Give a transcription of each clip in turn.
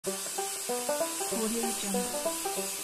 Audio Jungle.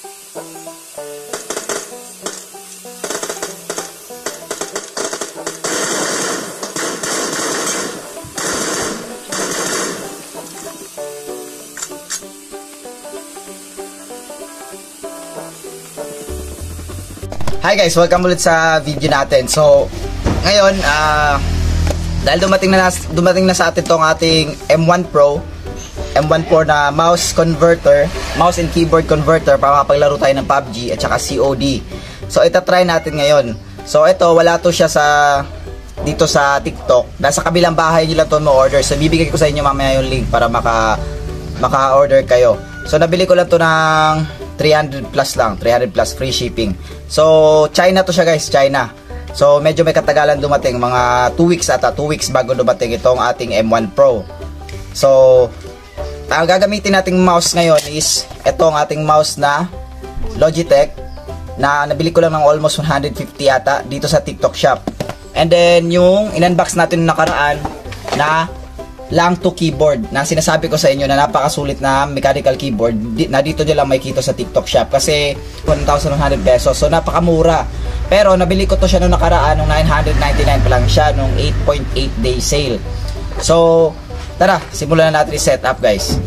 Hi guys, welcome ulit sa video natin. So, ngayon, dahil dumating na sa atin tong ating M1 Pro, M1 Pro na mouse converter, mouse and keyboard converter para makapaglaro tayo ng PUBG at saka COD. So, ita-try natin ngayon. So, ito, wala to siya dito sa TikTok. Nasa kabilang bahay nila to mo-order. So, bibigay ko sa inyo mamaya yung link para maka-order kayo. So, nabili ko lang to ng 300 plus lang, 300 plus free shipping. So, China to siya guys, China. So, medyo may katagalan dumating, mga 2 weeks ata, 2 weeks bago dumating itong ating M1 Pro. So, ang gagamitin nating mouse ngayon is itong ating mouse na Logitech na nabili ko lang ng almost 150 ata dito sa TikTok shop. And then, yung in-unbox natin nakaraan na lang to keyboard na sinasabi ko sa inyo na napakasulit na mechanical keyboard na dito nyo lang makikita sa TikTok shop kasi 1,100 pesos, so napakamura. Pero nabili ko to siya nung nakaraan nung 999 pa lang siya nung 8.8 day sale. So tara, simulan na natin i-set up guys.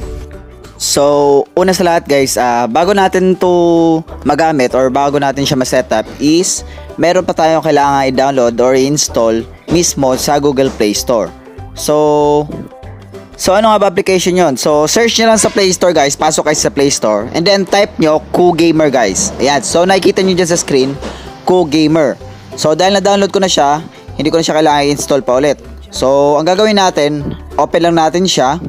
So una sa lahat guys, bago natin to magamit or bago natin siya ma-setup is meron pa tayong kailangan i-download or i-install mismo sa Google Play Store. So ano nga ba application yon? So search nyo lang sa Play Store guys, pasok kayo sa Play Store and then type nyo KuGamer guys. Ayan, so nakikita nyo dyan sa screen KuGamer. So dahil na-download ko na siya, hindi ko na siya kailangan i-install pa ulit. So ang gagawin natin, open lang natin siya.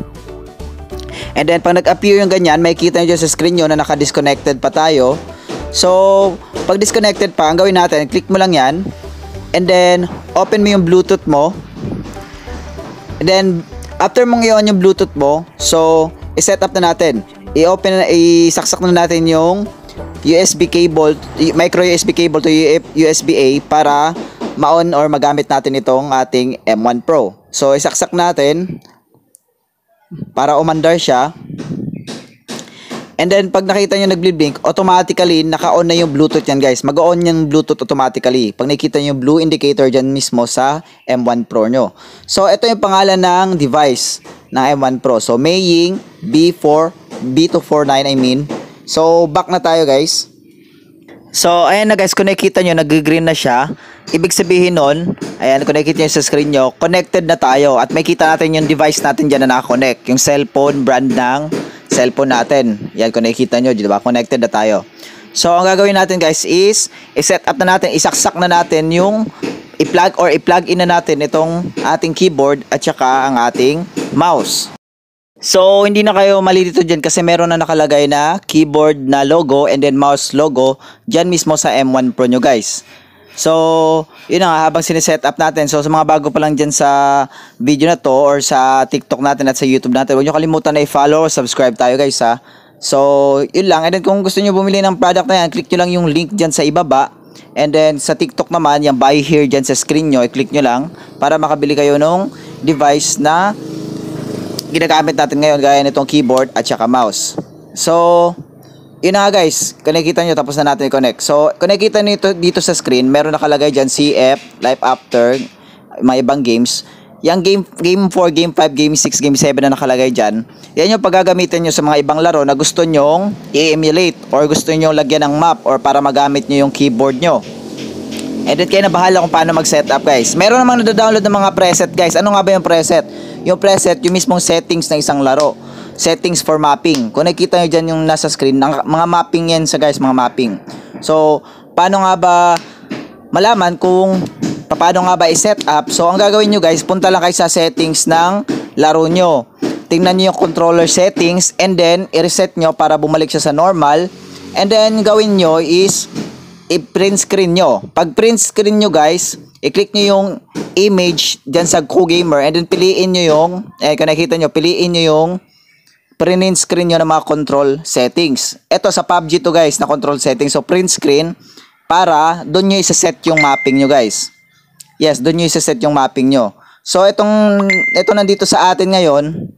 And then pag nag-appear yung ganyan, makikita nyo dyan sa screen nyo na naka-disconnected pa tayo. So pag disconnected pa, ang gawin natin, click mo lang yan. And then open mo yung Bluetooth mo. And then after mong i-on yung Bluetooth mo, so i-set up na natin. I-saksak na natin yung USB cable, micro USB cable to USB-A para ma-on or magamit natin itong ating M1 Pro. So isaksak natin para umandar siya. And then pag nakita nyo nag-blink, automatically naka-on na yung Bluetooth yan guys. Mag-on yung Bluetooth automatically pag nakita nyo yung blue indicator dyan mismo sa M1 Pro nyo. So ito yung pangalan ng device ng M1 Pro. So Maying B249 I mean. So back na tayo guys. So ayan na guys, kung nakikita nyo nag-green na siya, ibig sabihin nun, ayan kung nakikita nyo sa screen nyo, connected na tayo. At makikita natin yung device natin dyan na naka-connect. Yung cellphone brand ng cellphone natin. Yan kung nakikita nyo, diba? Connected na tayo. So, ang gagawin natin guys is, i-set up na natin, isaksak na natin yung i-plug in na natin itong ating keyboard at saka ang ating mouse. So, hindi na kayo malilito dyan kasi meron na nakalagay na keyboard na logo and then mouse logo dyan mismo sa M1 Pro nyo guys. So, yun na nga, habang sineset up natin. So, sa mga bago pa lang dyan sa video na to or sa TikTok natin at sa YouTube natin, huwag nyo kalimutan na i-follow or subscribe tayo guys ha. So, yun lang. And then kung gusto nyo bumili ng product na yan, click nyo lang yung link dyan sa ibaba. And then sa TikTok naman, yung buy here dyan sa screen nyo, i-click nyo lang para makabili kayo ng device na ginagamit natin ngayon gaya nitong keyboard at saka mouse. So, yun na nga guys, kung nakikita nyo tapos na natin i-connect. So kung nakikita nyo dito sa screen, meron nakalagay dyan CF, Life After, mga ibang games. Yung game 4, game 5, game 6, game 7 na nakalagay dyan, yan yung paggagamitin nyo sa mga ibang laro na gusto nyong i-emulate or gusto nyong lagyan ng map or para magamit nyo yung keyboard nyo. And then kayo na bahala kung paano mag-setup guys. Meron namang nadadownload ng mga preset guys. Ano nga ba yung preset? Yung preset, yung mismong settings ng isang laro. Settings for mapping. Kung nakikita nyo dyan yung nasa screen, mga mapping yan sa guys, mga mapping. So, paano nga ba malaman kung paano nga ba i-set up? So, ang gagawin nyo guys, punta lang kayo sa settings ng laro nyo. Tingnan nyo yung controller settings and then i-reset nyo para bumalik siya sa normal. And then, gawin nyo is i-print screen nyo. Pag print screen nyo guys, i-click nyo yung image dyan sa KuGamer and then piliin nyo yung, kung nakikita nyo, piliin nyo yung print screen nyo ng mga control settings. Ito sa PUBG to guys na control settings. So print screen para doon nyo isa-set yung mapping nyo guys. Yes, doon nyo isa-set yung mapping nyo. So ito nandito sa atin ngayon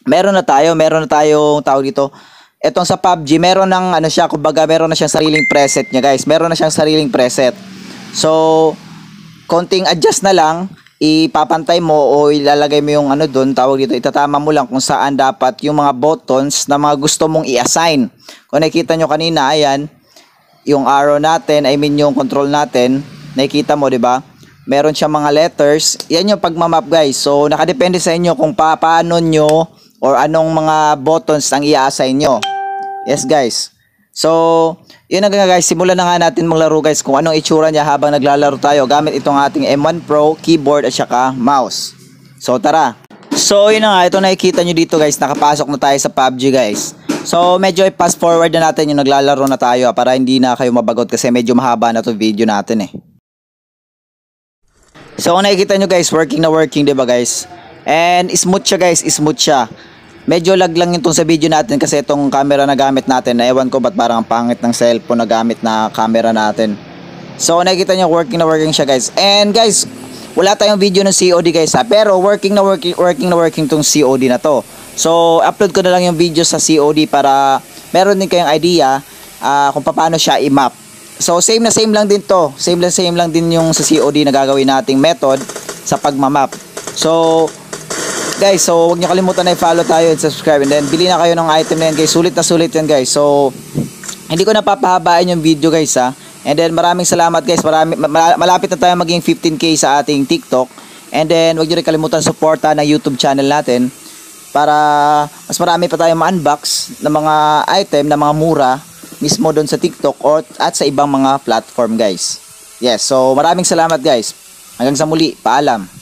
meron na tayong tawag dito. Etong sa PUBG, meron ng ano siya, kumbaga meron na siyang sariling preset niya, guys. Meron na siyang sariling preset. So, konting adjust na lang, ipapantay mo o ilalagay mo yung ano doon, tawag dito, itatama mo lang kung saan dapat yung mga buttons na mga gusto mong i-assign. Kung nakikita nyo kanina, ayan, yung arrow natin, I mean yung control natin, nakikita mo, di ba? Meron siyang mga letters. Yan yung pagmamap, guys. So, nakadepende sa inyo kung paano nyo or anong mga buttons ang i-assign nyo. Yes, guys. So, yun na nga, guys. Simulan na nga natin maglaro, guys, kung anong itsura niya habang naglalaro tayo gamit itong ating M1 Pro keyboard at saka mouse. So, tara. So, yun na nga. Ito nakikita nyo dito, guys. Nakapasok na tayo sa PUBG, guys. So, medyo i-pass forward na natin yung naglalaro na tayo para hindi na kayo mabagot kasi medyo mahaba na to video natin eh. So, kung nakikita nyo, guys, working na working, diba, guys? And smooth siya, guys. Smooth siya. Medyo lag lang itong sa video natin kasi itong camera na gamit natin, ewan ko ba't parang ang pangit ng cellphone na gamit na camera natin. So nakikita nyo working na working siya, guys. And guys, wala tayong video ng COD, guys, ha, pero working na working tong COD na to. So upload ko na lang yung video sa COD para meron din kayong idea kung paano siya i-map. So same lang din to. Same lang din yung sa COD na gagawin nating method sa pagmamap. So guys, so huwag nyo kalimutan na i-follow tayo and subscribe, and then bili na kayo ng item na yan, guys. Sulit na sulit yan, guys. So hindi ko napapahabain yung video, guys, ha. And then maraming salamat, guys. Malapit na tayo maging 15k sa ating TikTok. And then huwag nyo rin kalimutan suporta ng YouTube channel natin para mas marami pa tayong ma-unbox ng mga item na mga mura mismo doon sa TikTok at sa ibang mga platform, guys. Yes, so maraming salamat, guys. Hanggang sa muli, paalam.